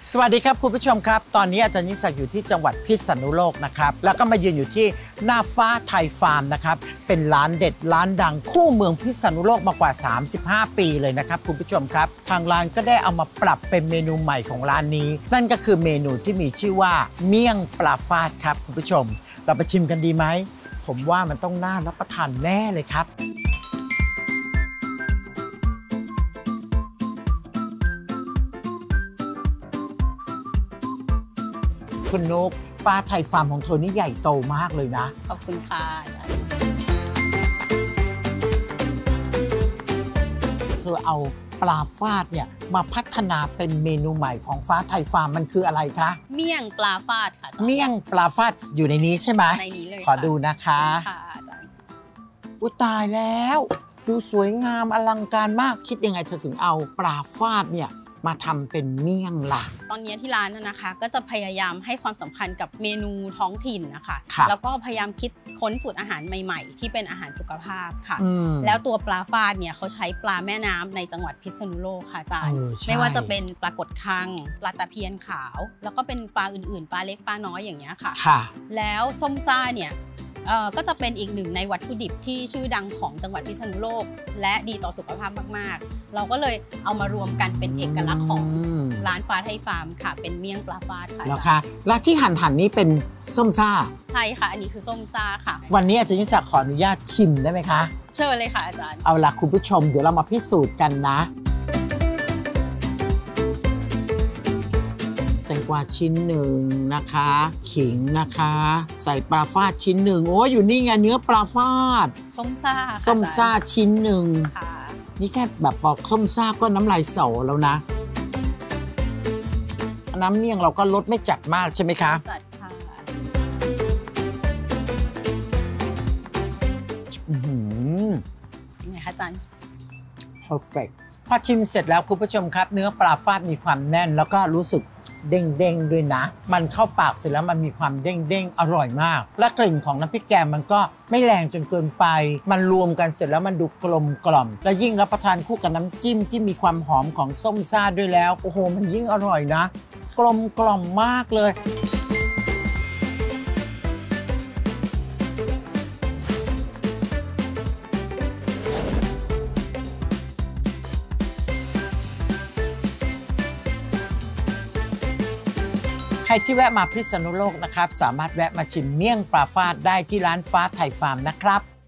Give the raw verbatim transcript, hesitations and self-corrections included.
สวัสดีครับคุณผู้ชมครับตอนนี้อาจารย์นิสักอยู่ที่จังหวัดพิษณุโลกนะครับแล้วก็มายืนอยู่ที่หน้าฟ้าไทยฟาร์มนะครับเป็นร้านเด็ดร้านดังคู่เมืองพิษณุโลกมากว่าสามสิบห้าปีเลยนะครับคุณผู้ชมครับทางร้านก็ได้เอามาปรับเป็นเมนูใหม่ของร้านนี้นั่นก็คือเมนูที่มีชื่อว่าเมี่ยงปลาฟาดครับคุณผู้ชมเราไปชิมกันดีไหมผมว่ามันต้องน่ารับประทานแน่เลยครับคุณนุกฟ้าไทยฟาร์มของเธอนี่ใหญ่โตมากเลยนะขอบคุณค่ะอาจารย์เธอเอาปลาฟาดเนี่ยมาพัฒนาเป็นเมนูใหม่ของฟ้าไทยฟาร์มมันคืออะไรคะเมี่ยงปลาฟาดค่ะเมี่ยงปลาฟาดอยู่ในนี้ใช่ไหมในนี้เลยขอดูนะคะค่ะอาจารย์อุยตายแล้วดูสวยงามอลังการมากคิดยังไงเธอถึงเอาปลาฟาดเนี่ยมาทำเป็นเมี่ยงล่ะตอนนี้ที่ร้านนะคะก็จะพยายามให้ความสำคัญกับเมนูท้องถิ่นนะคะแล้วก็พยายามคิดค้นสูตรอาหารใหม่ๆที่เป็นอาหารสุขภาพค่ะแล้วตัวปลาฟาดเนี่ยเขาใช้ปลาแม่น้ำในจังหวัดพิษณุโลกค่ะอาจารย์ไม่ว่าจะเป็นปลากดคังปลาตะเพียนขาวแล้วก็เป็นปลาอื่นๆปลาเล็กปลาน้อยอย่างเงี้ยค่ะแล้วส้มซ่าเนี่ยก็จะเป็นอีกหนึ่งในวัตถุดิบที่ชื่อดังของจังหวัดพิษณุโลกและดีต่อสุขภาพมากๆเราก็เลยเอามารวมกันเป็นเอกลักษณ์ของร้านฟ้าไทยฟาร์มค่ะเป็นเมี่ยงปลาฟาดค่ะแล้วค่ะแล้วที่หั่นหั่นนี่เป็นส้มซ่าใช่ค่ะอันนี้คือส้มซ่าค่ะวันนี้อาจารย์นิสักขออนุญาตชิมได้ไหมคะเชิญเลยค่ะอาจารย์เอาล่ะคุณผู้ชมเดี๋ยวเรามาพิสูจน์กันนะแตงกวาชิ้นหนึ่งนะคะขิงนะคะใส่ปลาฟาดชิ้นหนึ่งโอ้อยู่นี่ไงเนื้อปลาฟาดส้มซ่าส้มซ่าชิ้นหนึ่งนี่แค่แบบบอกส้มซ่าก็น้ำลายสอแล้วนะน้ำเมี่ยงเราก็รสไม่จัดมากใช่ไหมคะจัดค่ะอือไงคะอาจารย์ perfect พอชิมเสร็จแล้วคุณผู้ชมครับเนื้อปลาฟาดมีความแน่นแล้วก็รู้สึกเด้งๆด้วยนะมันเข้าปากเสร็จแล้วมันมีความเด้งๆอร่อยมากและกลิ่นของน้ำพริกแกงมันก็ไม่แรงจนเกินไปมันรวมกันเสร็จแล้วมันดูกลมกล่อมและยิ่งรับประทานคู่กับน้ำจิ้มที่มีความหอมของส้มซ่าด้วยแล้วโอ้โหมันยิ่งอร่อยนะกลมกล่อมมากเลยใครที่แวะมาพิษณุโลกนะครับสามารถแวะมาชิมเมี่ยงปลาฟาดได้ที่ร้านฟ้าไทยฟาร์มนะครับ